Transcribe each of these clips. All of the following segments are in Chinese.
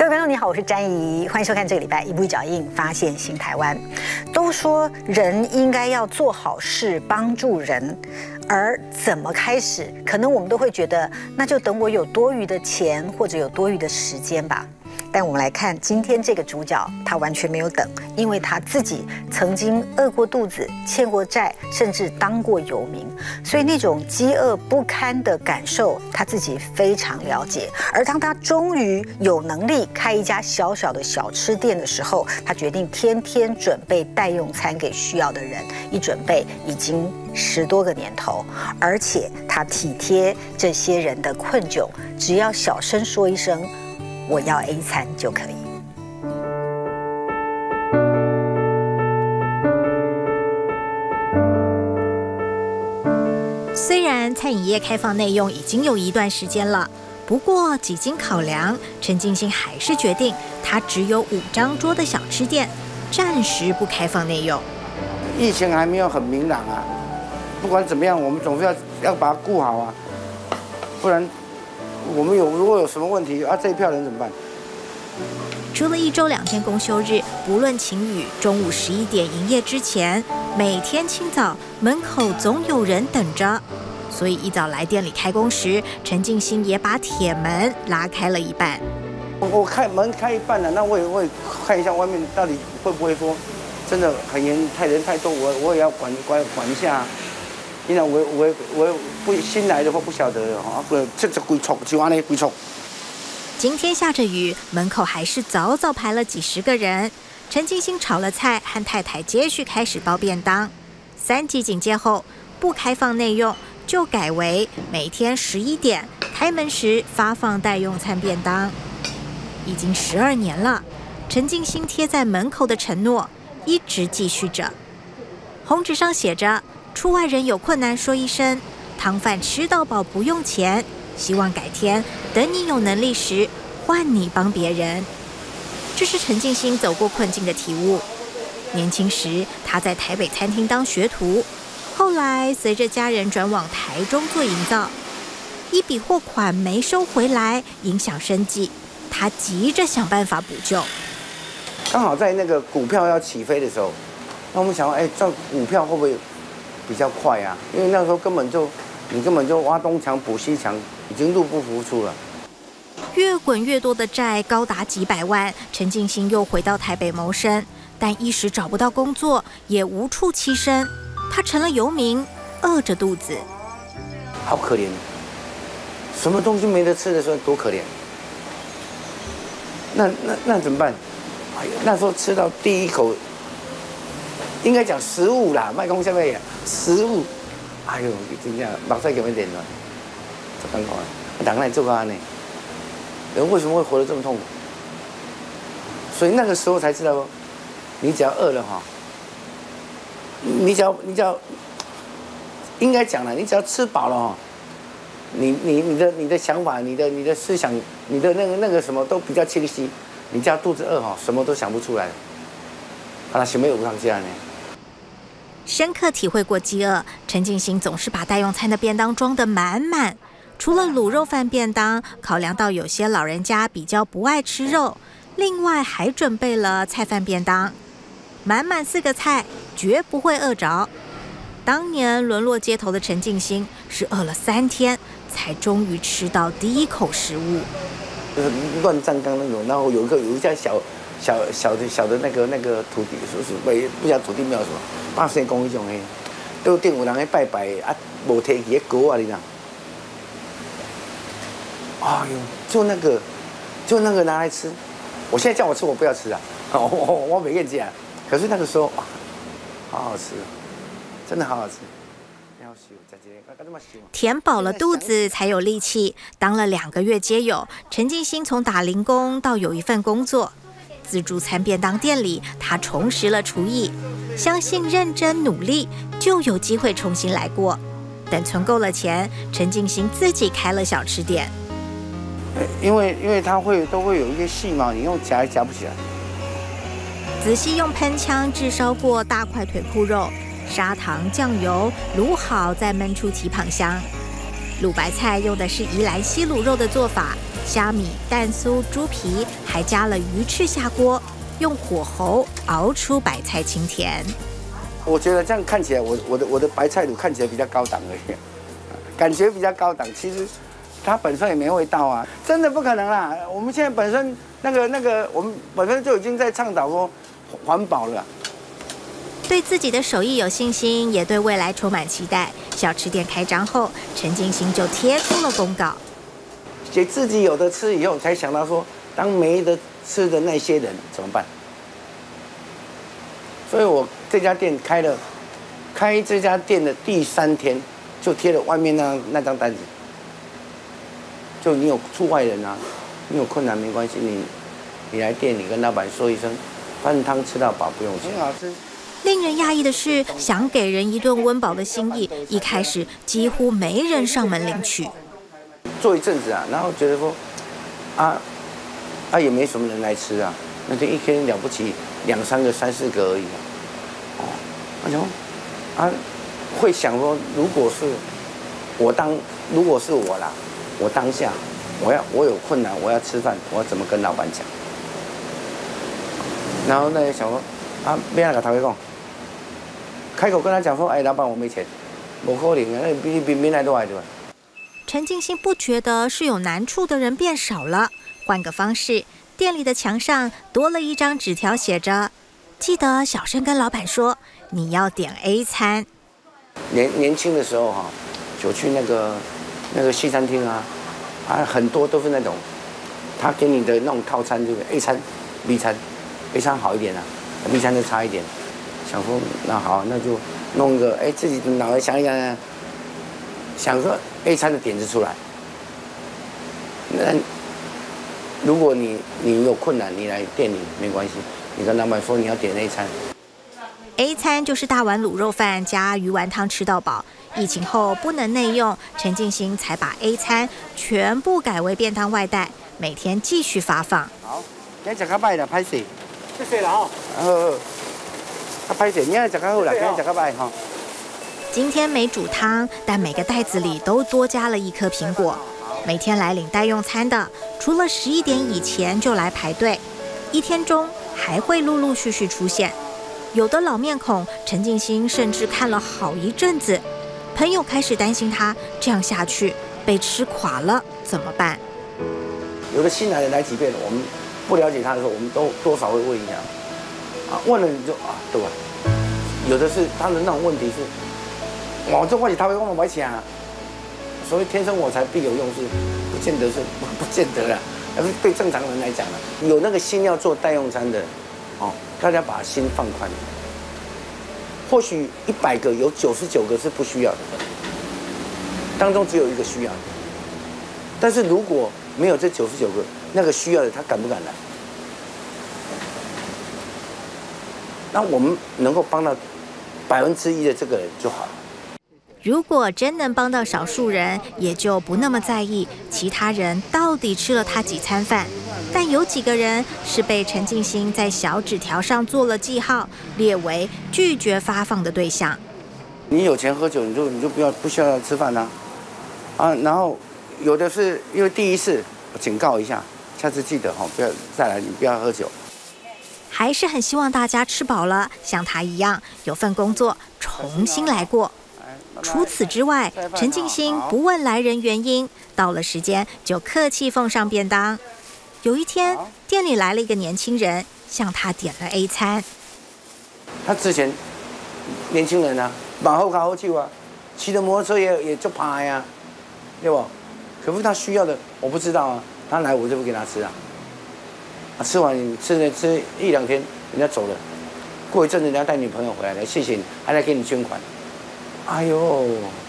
各位观众你好，我是詹怡，欢迎收看这个礼拜一步一脚印发现新台湾。都说人应该要做好事，帮助人，而怎么开始，可能我们都会觉得，那就等我有多余的钱或者有多余的时间吧。但我们来看今天这个主角，他完全没有等，因为他自己曾经饿过肚子、欠过债，甚至当过游民，所以那种饥饿不堪的感受，他自己非常了解。而当他终于有能力开一家小小的小吃店的时候，他决定天天准备代用餐给需要的人，一准备已经10多个年头，而且他体贴这些人的困窘，只要小声说一声我要 A 餐就可以。 虽然餐饮业开放内用已经有一段时间了，不过几经考量，陈进兴还是决定他只有5张桌的小吃店，暂时不开放内用。 疫情还没有很明朗啊，不管怎么样，我们总是要把它顾好啊，不然我们如果有什么问题啊，这一票人怎么办？ 除了1周2天公休日，不论晴雨，中午11点营业之前，每天清早门口总有人等着。所以一早来店里开工时，陈进兴也把铁门拉开了一半。 我门开一半了，那我也会看一下外面到底会不会说真的很人太多，我也要管一下。因为我不新来的话不晓得哈，这规撮就安尼规撮。 今天下着雨，门口还是早早排了几十个人。陈进兴炒了菜，和太太接续开始包便当。3级警戒后，不开放内用，就改为每天11点开门时发放代用餐便当。已经12年了，陈进兴贴在门口的承诺一直继续着。红纸上写着：出外人有困难说一声，汤饭吃到饱不用钱。希望改天等你有能力时，换你帮别人。这是陈进兴走过困境的体悟。年轻时，他在台北餐厅当学徒，后来随着家人转往台中做营造，一笔货款没收回来，影响生计，他急着想办法补救。 刚好在那个股票要起飞的时候，那我们想说，这股票会不会比较快啊？因为那时候你根本就挖东墙补西墙，已经入不敷出了。 越滚越多的债高达几百万，陈进兴又回到台北谋生，但一时找不到工作，也无处栖身，他成了游民，饿着肚子。 好可怜，什么东西没得吃的时候多可怜。那怎么办？哎呀，那时候吃到第一口，应该讲食物啦，卖讲什么呀？食物。哎呦，真正目屎叫咩连了，这感觉，人来做安尼，人为什么会活得这么痛苦？所以那个时候才知道，你只要饿了哈，你只要，应该讲了，你只要吃饱了哈，你的想法，你的思想，你的那个什么都比较清晰。你只要肚子饿哈，什么都想不出来。啊，想要有当家呢？ 深刻体会过饥饿，陈进兴总是把代用餐的便当装得满满。除了卤肉饭便当，考量到有些老人家比较不爱吃肉，另外还准备了菜饭便当，满满4个菜，绝不会饿着。当年沦落街头的陈进兴是饿了3天，才终于吃到第一口食物。 乱葬岗那种，然后有一家小的那个土地，不晓得土地庙什么，8仙公那种的，都顶有人去拜拜啊，无提起个锅啊，你知道？哎呦，就那个拿来吃。我现在叫我吃，我不要吃啊，我没跟你讲。可是那个时候哇，好好吃，真的好好吃。 填饱了肚子才有力气。当了2个月街友，陈进兴从打零工到有一份工作，自助餐便当店里，他重拾了厨艺，相信认真努力就有机会重新来过。等存够了钱，陈进兴自己开了小吃店。 因为它都会有一些细毛，你用夹也夹不起来。 仔细用喷枪炙烧过大块腿裤肉，砂糖酱油卤好，再焖出蹄膀香。卤白菜用的是宜兰西卤肉的做法， 虾米、蛋酥、猪皮，还加了鱼翅下锅，用火候熬出白菜清甜。 我觉得这样看起来，我的白菜卤看起来比较高档而已，感觉比较高档。其实它本身也没味道啊，真的不可能啦。我们现在本身那个，我们本身就已经在倡导说环保了。 对自己的手艺有信心，也对未来充满期待。小吃店开张后，陈进兴就贴出了公告， 给自己有的吃以后，才想到说，当没得吃的那些人怎么办？所以我这家店开这家店的第3天，就贴了外面那张单子，就你有出外人啊，你有困难没关系，你来店里跟老板说一声，饭汤吃到饱不用钱，很好吃。 令人讶异的是，想给人一顿温饱的心意，一开始几乎没人上门领取。 做一阵子啊，然后觉得说，也没什么人来吃啊，那就一天了不起2、3个、3、4个而已啊。会想说，如果是我啦，我当下我有困难，我要吃饭，我要怎么跟老板讲？然后呢，想说别那个头家讲，开口跟他讲说，哎，老板我没钱，不可能啊，那比来都来对吧？ 陈进兴不觉得是有难处的人变少了，换个方式，店里的墙上多了一张纸条，写着：记得小声跟老板说，你要点 A 餐。 年轻的时候哈，就去那个西餐厅啊，很多都是那种，他给你的那种套餐就是 A 餐、B 餐，A 餐好一点啊 ，B 餐就差一点。想说那好，那就弄个自己脑袋想一想，想说 A 餐的点子出来。那如果你有困难，你来店里没关系，你跟老板说你要点 A 餐。 A 餐就是大碗卤肉饭加鱼丸汤吃到饱。疫情后不能内用，陈进兴才把 A 餐全部改为便当外带，每天继续发放。 好，今天吃较歹啦，歹势。 谢谢了哈。 歹势，明仔吃较好啦，今天吃较歹哈。 今天没煮汤，但每个袋子里都多加了1颗苹果。每天来领代用餐的，除了11点以前就来排队，一天中还会陆陆续续出现。有的老面孔，陈进兴甚至看了好一阵子。朋友开始担心他这样下去被吃垮了怎么办？ 有的新来的来几遍了，我们不了解他的时候，我们都多少会问一下，问了你就对吧？有的是他的那种问题是，我这话题他会问我请啊，所谓天生我材必有用是，不见得啦，而是对正常人来讲呢，有那个心要做代用餐的，大家把心放宽。或许100个有99个是不需要的，当中只有1个需要的。但是如果没有这99个，那个需要的他敢不敢来？那我们能够帮到1%的这个人就好了。 如果真能帮到少数人，也就不那么在意其他人到底吃了他几餐饭。但有几个人是被陈进兴在小纸条上做了记号，列为拒绝发放的对象。 你有钱喝酒，你就不需要吃饭啦，然后有的是因为第一次，我警告一下，下次记得不要再来，你不要喝酒。 还是很希望大家吃饱了，像他一样有份工作，重新来过。除此之外，陈进兴不问来人原因，到了时间就客气奉上便当。有一天，店里来了一个年轻人，向他点了 A 餐。 他之前年轻人啊，马后好酒啊，骑着摩托车也就趴呀，对不？可是他需要的我不知道啊，他来我就不给他吃啊。吃完你吃1、2天，人家走了，过一阵子人家带女朋友回来，谢谢你，还来给你捐款。哎呦，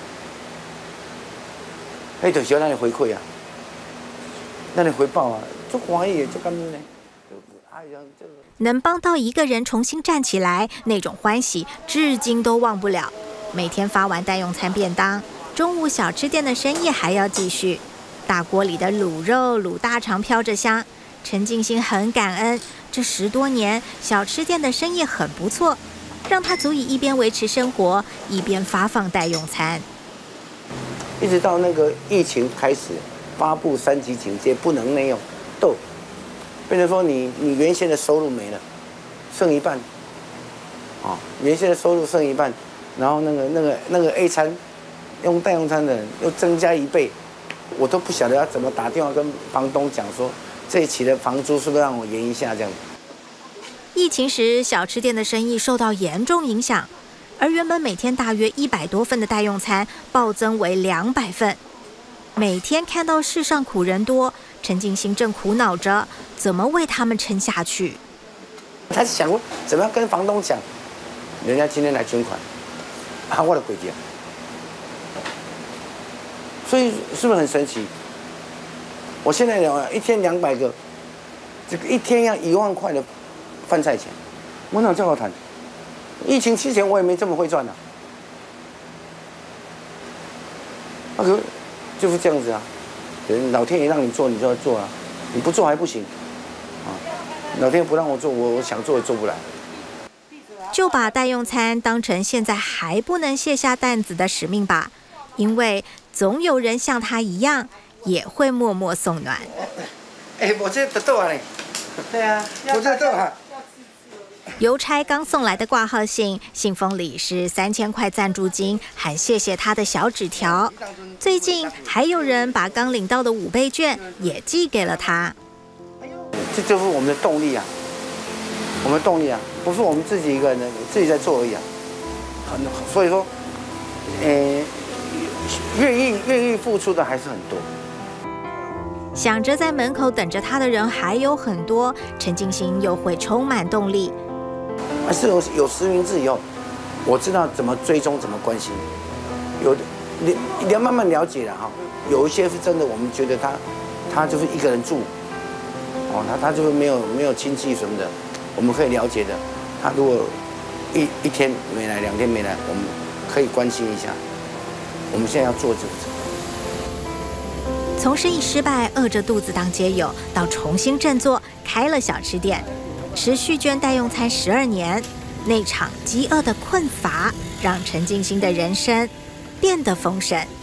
就是要让你回馈啊，让你回报啊，做欢喜做感恩呢。 能帮到一个人重新站起来，那种欢喜至今都忘不了。每天发完代用餐便当，中午小吃店的生意还要继续。大锅里的卤肉、卤大肠飘着香，陈进兴很感恩，这10多年小吃店的生意很不错，让他足以一边维持生活，一边发放代用餐。 一直到那个疫情开始发布3级警戒，不能内用，都变成说你原先的收入没了，剩一半，啊，原先的收入剩一半，然后那个 A 餐用代用餐的人又增加1倍，我都不晓得要怎么打电话跟房东讲说，这一期的房租是不是让我延一下这样。 疫情时，小吃店的生意受到严重影响，而原本每天大约100多份的代用餐暴增为200份。每天看到世上苦人多，陈进兴正苦恼着怎么为他们撑下去。 他想怎么样跟房东讲，人家今天来捐款，啊，我的鬼姐，所以是不是很神奇？我现在一天200个，这个一天要1万块的饭菜钱，我哪这么谈？疫情期前我也没这么会赚啊。那个就是这样子啊，老天爷让你做你就要做啊，你不做还不行啊。老天爷不让我做，我想做也做不来。 就把代用餐当成现在还不能卸下担子的使命吧，因为总有人像他一样，也会默默送暖。 我这得豆啊嘞！对啊，我这豆啊。 邮差刚送来的挂号信，信封里是3000块赞助金，还谢谢他的小纸条。最近还有人把刚领到的5倍券也寄给了他。 这就是我们的动力啊！我们的动力啊，不是我们自己一个人自己在做而已啊。所以说，愿意付出的还是很多。 想着在门口等着他的人还有很多，陈进兴又会充满动力。 是有实名制以后，我知道怎么追踪，怎么关心。你要慢慢了解了哈。有一些是真的，我们觉得他就是一个人住，哦，他就是没有亲戚什么的，我们可以了解的。他如果一天没来，2天没来，我们可以关心一下。我们现在要做这个。 从生意失败、饿着肚子当街友，到重新振作，开了小吃店，持续捐代用餐12年，那场饥饿的困乏，让陈进兴的人生变得丰盛。